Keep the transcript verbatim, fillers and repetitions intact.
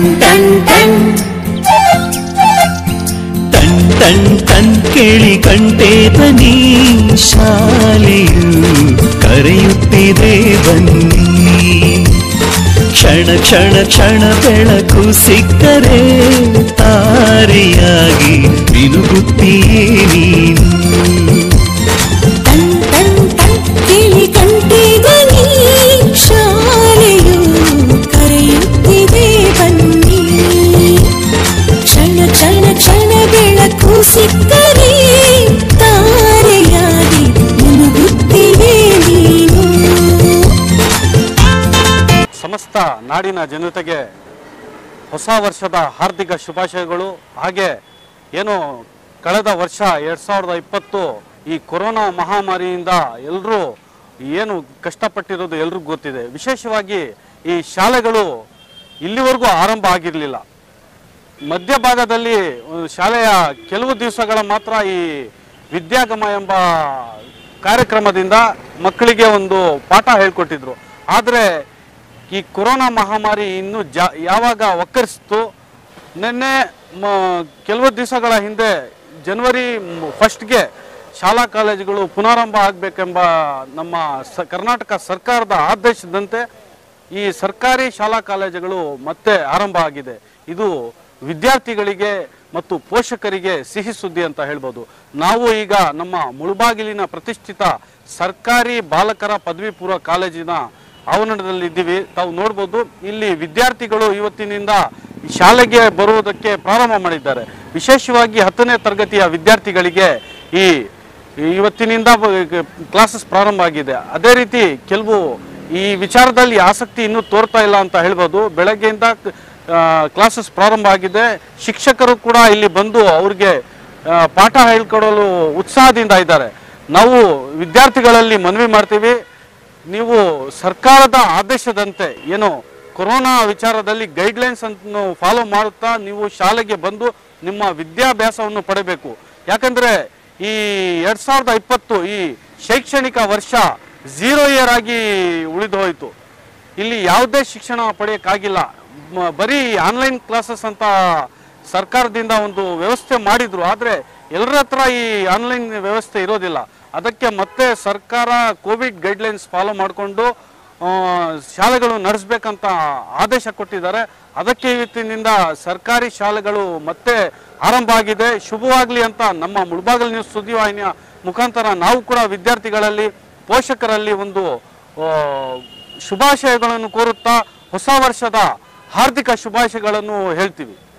Ton ton ton ಕೇಳಿ ಕಂಠೆ ಧ್ವನಿ ಶಾಲೆಯು ಕರೆಯುತ್ತಿದೆ ಬನ್ನಿ. ಕ್ಷಣ ಕ್ಷಣ ಕ್ಷಣ ಬೆಳಕು ಸಿಕ್ಕರೆ ತಾರೆಯಾಗಿ ಮಿನುಗುತ್ತೀಯೇ ನೀನು. ಟನ್ ಟನ್ ಟನ್ ಕೇಳಿ ಕಂಠೆ ಧ್ವನಿ ಶಾಲೆಯು ಕರೆಯುತ್ತಿದೆ ಬನ್ನಿ. ಕ್ಷಣ ಕ್ಷಣ ಕ್ಷಣ ಬೆಳಕು ಸಿಕ್ಕರೆ ತಾರೆಯಾಗಿ ಮುಳುಗುತ್ತಿವೆ ನೀನು. ಸಮಸ್ತ ನಾಡಿನ ಜನತೆಗೆ ಹೊಸ ವರ್ಷದ ಹಾರ್ದಿಕ ಶುಭಾಶಯಗಳು. ಹಾಗೆ ಏನು ಕಳೆದ ವರ್ಷ ಎರಡು ಸಾವಿರದ ಇಪ್ಪತ್ತು ಈ ಕೊರೋನಾ ಮಹಾಮಾರಿಯಿಂದ ಎಲ್ಲರೂ ಏನು ಕಷ್ಟಪಟ್ಟಿರೋದು ಎಲ್ರಿಗೂ ಗೊತ್ತಿದೆ. ವಿಶೇಷವಾಗಿ ಈ ಶಾಲೆಗಳು ಇಲ್ಲಿವರೆಗೂ ಆರಂಭ ಆಗಿರಲಿಲ್ಲ. ಮಧ್ಯಭಾಗದಲ್ಲಿ ಶಾಲೆಯ ಕೆಲವು ದಿವಸಗಳ ಮಾತ್ರ ಈ ವಿದ್ಯಾಗಮ ಎಂಬ ಕಾರ್ಯಕ್ರಮದಿಂದ ಮಕ್ಕಳಿಗೆ ಒಂದು ಪಾಠ ಹೇಳ್ಕೊಟ್ಟಿದ್ರು. ಆದರೆ ಈ ಕೊರೋನಾ ಮಹಾಮಾರಿ ಇನ್ನು ಜಾ ಯಾವಾಗ ಒಕ್ಕರಿಸ್ತು, ನಿನ್ನೆ ಕೆಲವು ದಿವಸಗಳ ಹಿಂದೆ ಜನವರಿ ಫಸ್ಟ್ಗೆ ಶಾಲಾ ಕಾಲೇಜುಗಳು ಪುನರಾರಂಭ ಆಗಬೇಕೆಂಬ ನಮ್ಮ ಸ ಕರ್ನಾಟಕ ಸರ್ಕಾರದ ಆದೇಶದಂತೆ ಈ ಸರ್ಕಾರಿ ಶಾಲಾ ಕಾಲೇಜುಗಳು ಮತ್ತೆ ಆರಂಭ ಆಗಿದೆ. ಇದು ವಿದ್ಯಾರ್ಥಿಗಳಿಗೆ ಮತ್ತು ಪೋಷಕರಿಗೆ ಸಿಹಿ ಸುದ್ದಿ ಅಂತ ಹೇಳ್ಬೋದು. ನಾವು ಈಗ ನಮ್ಮ ಮುಳುಬಾಗಿಲಿನ ಪ್ರತಿಷ್ಠಿತ ಸರ್ಕಾರಿ ಬಾಲಕರ ಪದವಿ ಪೂರ್ವ ಕಾಲೇಜಿನ ಆವರಣದಲ್ಲಿದ್ದೀವಿ. ತಾವು ನೋಡ್ಬೋದು, ಇಲ್ಲಿ ವಿದ್ಯಾರ್ಥಿಗಳು ಇವತ್ತಿನಿಂದ ಶಾಲೆಗೆ ಬರುವುದಕ್ಕೆ ಪ್ರಾರಂಭ ಮಾಡಿದ್ದಾರೆ. ವಿಶೇಷವಾಗಿ ಹತ್ತನೇ ತರಗತಿಯ ವಿದ್ಯಾರ್ಥಿಗಳಿಗೆ ಈ ಇವತ್ತಿನಿಂದ ಕ್ಲಾಸಸ್ ಪ್ರಾರಂಭ ಆಗಿದೆ. ಅದೇ ರೀತಿ ಕೆಲವು ಈ ವಿಚಾರದಲ್ಲಿ ಆಸಕ್ತಿ ಇನ್ನೂ ತೋರ್ತಾ ಇಲ್ಲ ಅಂತ ಹೇಳ್ಬೋದು. ಬೆಳಗ್ಗೆಯಿಂದ ಕ್ಲಾಸಸ್ ಪ್ರಾರಂಭ ಆಗಿದೆ. ಶಿಕ್ಷಕರು ಕೂಡ ಇಲ್ಲಿ ಬಂದು ಅವ್ರಿಗೆ ಪಾಠ ಹೇಳ್ಕೊಡಲು ಉತ್ಸಾಹದಿಂದ ಇದ್ದಾರೆ. ನಾವು ವಿದ್ಯಾರ್ಥಿಗಳಲ್ಲಿ ಮನವಿ ಮಾಡ್ತೀವಿ, ನೀವು ಸರ್ಕಾರದ ಆದೇಶದಂತೆ ಏನು ಕೊರೋನಾ ವಿಚಾರದಲ್ಲಿ ಗೈಡ್ಲೈನ್ಸ್ ಅನ್ನು ಫಾಲೋ ಮಾಡುತ್ತಾ ನೀವು ಶಾಲೆಗೆ ಬಂದು ನಿಮ್ಮ ವಿದ್ಯಾಭ್ಯಾಸವನ್ನು ಪಡೆಯಬೇಕು. ಯಾಕಂದರೆ ಈ ಎರಡು ಸಾವಿರದ ಇಪ್ಪತ್ತು ಈ ಶೈಕ್ಷಣಿಕ ವರ್ಷ ಝೀರೋ ಇಯರ್ ಆಗಿ ಉಳಿದು ಹೋಯಿತು. ಇಲ್ಲಿ ಯಾವುದೇ ಶಿಕ್ಷಣ ಪಡೆಯೋಕ್ಕಾಗಿಲ್ಲ. ಬರೀ ಆನ್ಲೈನ್ ಕ್ಲಾಸಸ್ ಅಂತ ಸರ್ಕಾರದಿಂದ ಒಂದು ವ್ಯವಸ್ಥೆ ಮಾಡಿದ್ರು. ಆದರೆ ಎಲ್ಲರ ಹತ್ರ ಈ ಆನ್ಲೈನ್ ವ್ಯವಸ್ಥೆ ಇರೋದಿಲ್ಲ. ಅದಕ್ಕೆ ಮತ್ತೆ ಸರ್ಕಾರ ಕೋವಿಡ್ ಗೈಡ್ಲೈನ್ಸ್ ಫಾಲೋ ಮಾಡಿಕೊಂಡು ಶಾಲೆಗಳು ನಡೆಸಬೇಕಂತ ಆದೇಶ ಕೊಟ್ಟಿದ್ದಾರೆ. ಅದಕ್ಕೆ ಇವತ್ತಿನಿಂದ ಸರ್ಕಾರಿ ಶಾಲೆಗಳು ಮತ್ತೆ ಆರಂಭ ಆಗಿದೆ. ಶುಭವಾಗಲಿ ಅಂತ ನಮ್ಮ ಮುಳುಬಾಗಿಲು ನ್ಯೂಸ್ ಸುದ್ದಿವಾಹಿನಿಯ ಮುಖಾಂತರ ನಾವು ಕೂಡ ವಿದ್ಯಾರ್ಥಿಗಳಲ್ಲಿ ಪೋಷಕರಲ್ಲಿ ಒಂದು ಶುಭಾಶಯಗಳನ್ನು ಕೋರುತ್ತಾ ಹೊಸ ವರ್ಷದ ಹಾರ್ದಿಕ ಶುಭಾಶಯಗಳನ್ನು ಹೇಳ್ತೀವಿ.